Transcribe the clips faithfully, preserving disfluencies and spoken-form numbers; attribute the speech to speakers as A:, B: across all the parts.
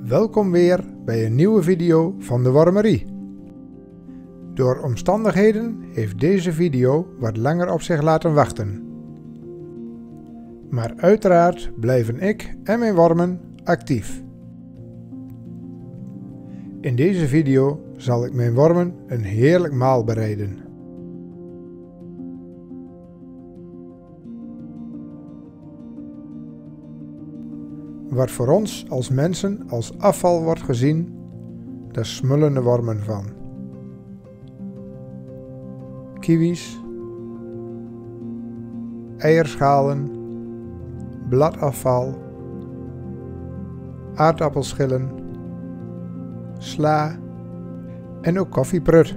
A: Welkom weer bij een nieuwe video van de Wormerie. Door omstandigheden heeft deze video wat langer op zich laten wachten. Maar uiteraard blijven ik en mijn wormen actief. In deze video zal ik mijn wormen een heerlijk maal bereiden. Wat voor ons als mensen als afval wordt gezien, daar smullen de wormen van. Kiwis, eierschalen, bladafval, aardappelschillen, sla en ook koffieprut.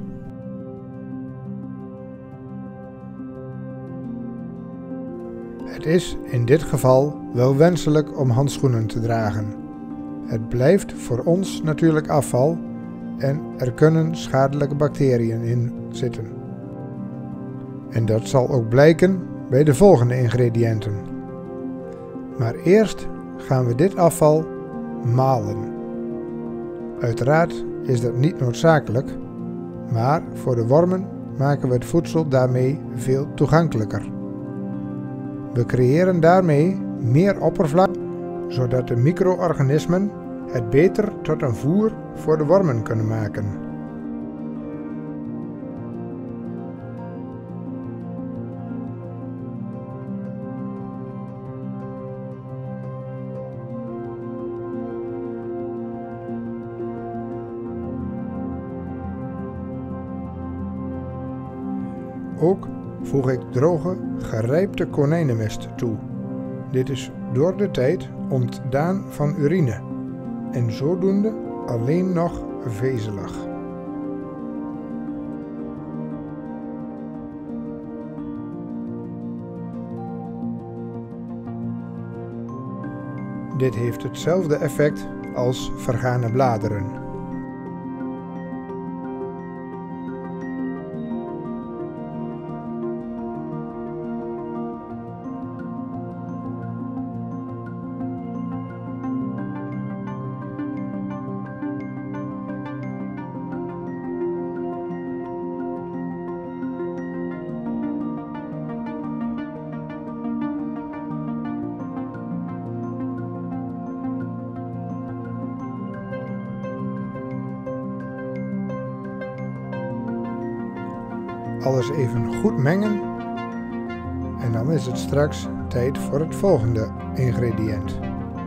A: Het is in dit geval wel wenselijk om handschoenen te dragen. Het blijft voor ons natuurlijk afval en er kunnen schadelijke bacteriën in zitten. En dat zal ook blijken bij de volgende ingrediënten. Maar eerst gaan we dit afval malen. Uiteraard is dat niet noodzakelijk, maar voor de wormen maken we het voedsel daarmee veel toegankelijker. We creëren daarmee meer oppervlak, zodat de micro-organismen het beter tot een voer voor de wormen kunnen maken. Ook voeg ik droge, gerijpte konijnenmest toe. Dit is door de tijd ontdaan van urine en zodoende alleen nog vezelig. Dit heeft hetzelfde effect als vergane bladeren. Alles even goed mengen en dan is het straks tijd voor het volgende ingrediënt.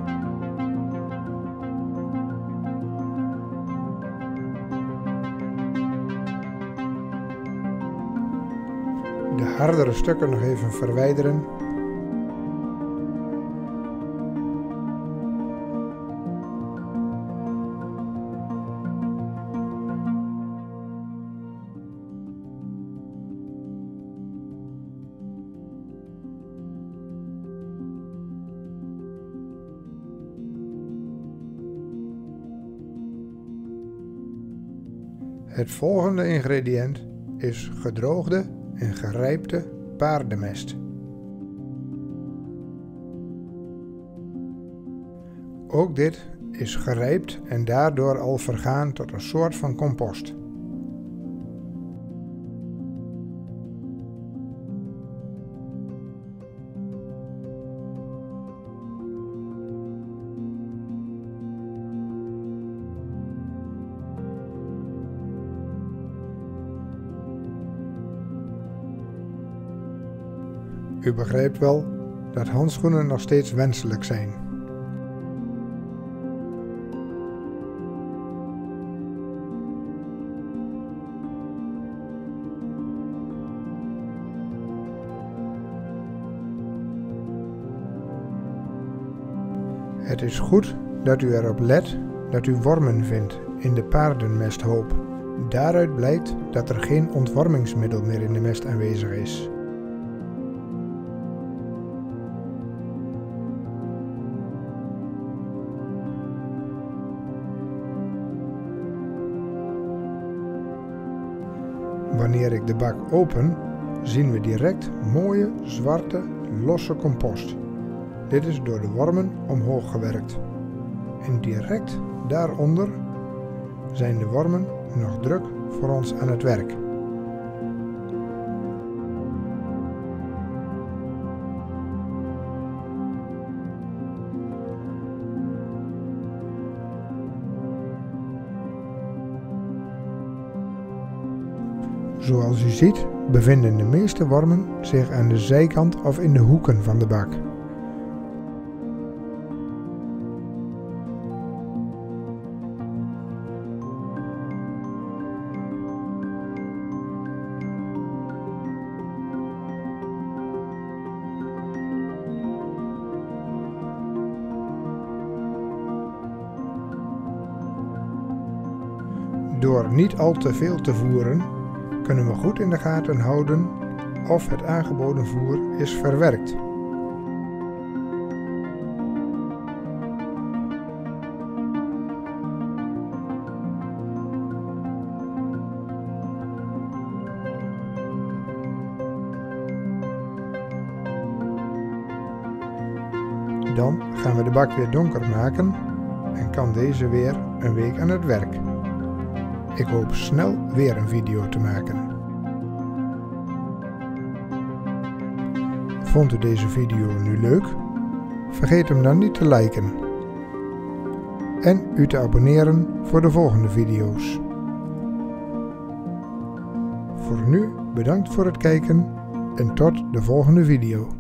A: De hardere stukken nog even verwijderen. Het volgende ingrediënt is gedroogde en gerijpte paardenmest. Ook dit is gerijpt en daardoor al vergaan tot een soort van compost. U begrijpt wel dat handschoenen nog steeds wenselijk zijn. Het is goed dat u erop let dat u wormen vindt in de paardenmesthoop. Daaruit blijkt dat er geen ontwormingsmiddel meer in de mest aanwezig is. Wanneer ik de bak open, zien we direct mooie, zwarte, losse compost. Dit is door de wormen omhoog gewerkt. En direct daaronder zijn de wormen nog druk voor ons aan het werk. Zoals u ziet bevinden de meeste wormen zich aan de zijkant of in de hoeken van de bak. Door niet al te veel te voeren, kunnen we goed in de gaten houden of het aangeboden voer is verwerkt. Dan gaan we de bak weer donker maken en kan deze weer een week aan het werk. Ik hoop snel weer een video te maken. Vond u deze video nu leuk? Vergeet hem dan niet te liken. En u te abonneren voor de volgende video's. Voor nu bedankt voor het kijken en tot de volgende video.